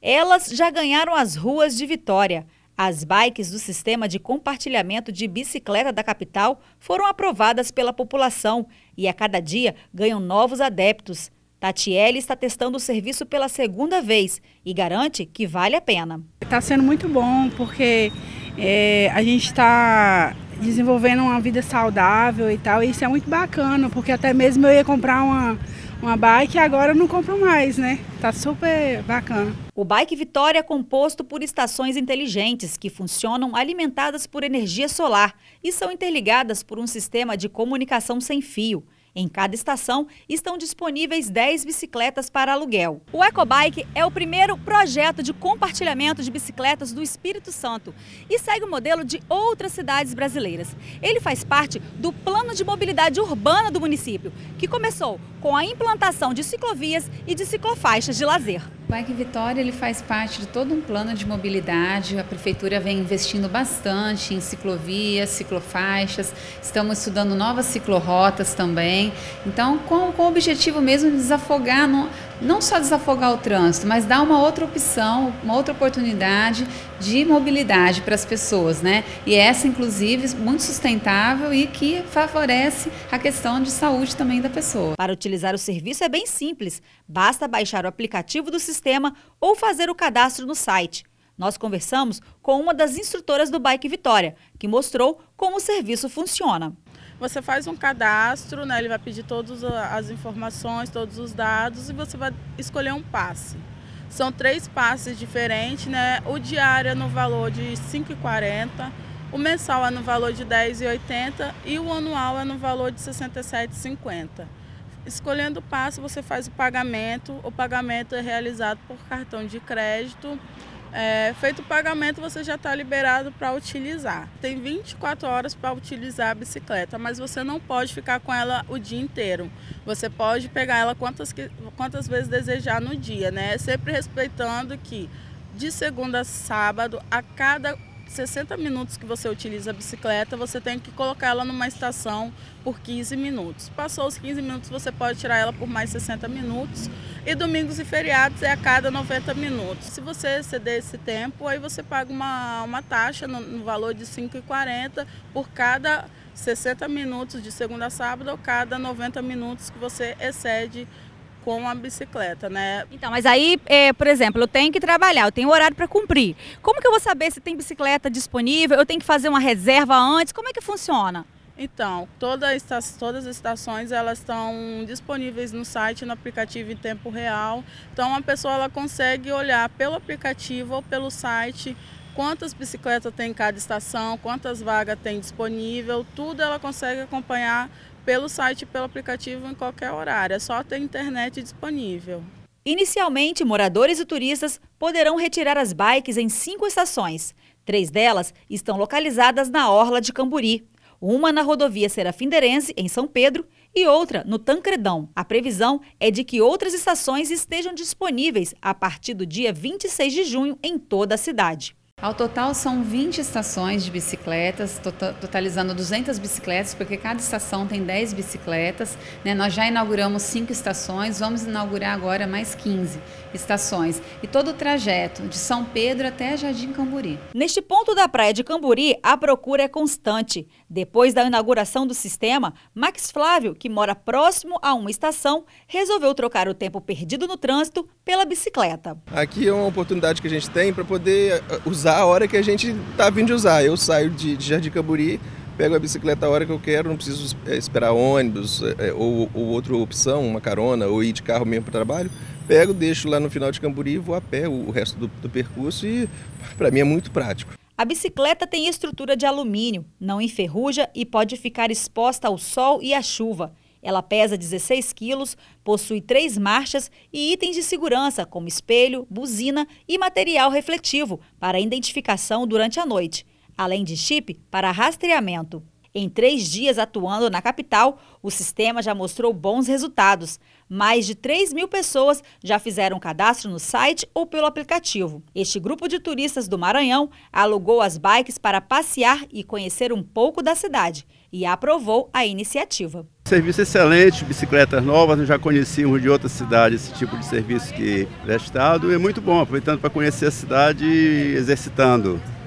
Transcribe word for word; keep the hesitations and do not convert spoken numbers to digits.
Elas já ganharam as ruas de Vitória. As bikes do sistema de compartilhamento de bicicleta da capital foram aprovadas pela população e a cada dia ganham novos adeptos. Tatiele está testando o serviço pela segunda vez e garante que vale a pena. Está sendo muito bom porque é, a gente está desenvolvendo uma vida saudável e tal, e isso é muito bacana, porque até mesmo eu ia comprar uma, uma bike e agora eu não compro mais, né? Tá super bacana. O Bike Vitória é composto por estações inteligentes que funcionam alimentadas por energia solar e são interligadas por um sistema de comunicação sem fio. Em cada estação estão disponíveis dez bicicletas para aluguel. O EcoBike é o primeiro projeto de compartilhamento de bicicletas do Espírito Santo e segue o modelo de outras cidades brasileiras. Ele faz parte do Plano de Mobilidade Urbana do município, que começou com a implantação de ciclovias e de ciclofaixas de lazer. O Bike Vitória ele faz parte de todo um plano de mobilidade. A prefeitura vem investindo bastante em ciclovias, ciclofaixas, estamos estudando novas ciclorotas também. Então, com, com o objetivo mesmo de desafogar, não, não só desafogar o trânsito, mas dar uma outra opção, uma outra oportunidade de mobilidade para as pessoas, né? E essa, inclusive, muito sustentável e que favorece a questão de saúde também da pessoa. Para utilizar o serviço é bem simples, basta baixar o aplicativo do sistema ou fazer o cadastro no site. Nós conversamos com uma das instrutoras do Bike Vitória, que mostrou como o serviço funciona. Você faz um cadastro, né? Ele vai pedir todas as informações, todos os dados e você vai escolher um passe. São três passes diferentes, né? O diário é no valor de cinco reais e quarenta centavos, o mensal é no valor de dez reais e oitenta centavos e o anual é no valor de sessenta e sete reais e cinquenta centavos. Escolhendo o passe, você faz o pagamento. O pagamento é realizado por cartão de crédito. É, feito o pagamento, você já está liberado para utilizar. Tem vinte e quatro horas para utilizar a bicicleta, mas você não pode ficar com ela o dia inteiro. Você pode pegar ela quantas, quantas vezes desejar no dia, né? Sempre respeitando que de segunda a sábado, a cada sessenta minutos que você utiliza a bicicleta, você tem que colocar ela numa estação por quinze minutos. Passou os quinze minutos, você pode tirar ela por mais sessenta minutos. E domingos e feriados é a cada noventa minutos. Se você exceder esse tempo, aí você paga uma, uma taxa no, no valor de cinco reais e quarenta centavos por cada sessenta minutos de segunda a sábado ou cada noventa minutos que você excede com a bicicleta, né? Então, mas aí, é, por exemplo, eu tenho que trabalhar, eu tenho horário para cumprir. Como que eu vou saber se tem bicicleta disponível? Eu tenho que fazer uma reserva antes? Como é que funciona? Então, toda todas as estações elas estão disponíveis no site, no aplicativo em tempo real. Então, a pessoa ela consegue olhar pelo aplicativo ou pelo site quantas bicicletas tem em cada estação, quantas vagas tem disponível, tudo ela consegue acompanhar pelo site e pelo aplicativo em qualquer horário. É só ter internet disponível. Inicialmente, moradores e turistas poderão retirar as bikes em cinco estações. Três delas estão localizadas na orla de Camburi. Uma na rodovia Serafinderense, em São Pedro, e outra no Tancredão. A previsão é de que outras estações estejam disponíveis a partir do dia vinte e seis de junho em toda a cidade. Ao total são vinte estações de bicicletas, totalizando duzentas bicicletas, porque cada estação tem dez bicicletas, né? Nós já inauguramos cinco estações, vamos inaugurar agora mais quinze estações. E todo o trajeto de São Pedro até Jardim Camburi. Neste ponto da praia de Camburi, a procura é constante. Depois da inauguração do sistema, Max Flávio, que mora próximo a uma estação, resolveu trocar o tempo perdido no trânsito pela bicicleta. Aqui é uma oportunidade que a gente tem para poder usar a hora que a gente está vindo de usar. Eu saio de, de Jardim Camburi, pego a bicicleta a hora que eu quero, não preciso esperar ônibus é, ou, ou outra opção, uma carona, ou ir de carro mesmo para o trabalho. Pego, deixo lá no final de Camburi e vou a pé o, o resto do, do percurso e para mim é muito prático. A bicicleta tem estrutura de alumínio, não enferruja e pode ficar exposta ao sol e à chuva. Ela pesa dezesseis quilos, possui três marchas e itens de segurança, como espelho, buzina e material refletivo para identificação durante a noite, além de chip para rastreamento. Em três dias atuando na capital, o sistema já mostrou bons resultados. Mais de três mil pessoas já fizeram cadastro no site ou pelo aplicativo. Este grupo de turistas do Maranhão alugou as bikes para passear e conhecer um pouco da cidade e aprovou a iniciativa. Serviço excelente, bicicletas novas, nós já conhecíamos de outras cidades esse tipo de serviço que é prestado, e é muito bom, aproveitando para conhecer a cidade e exercitando.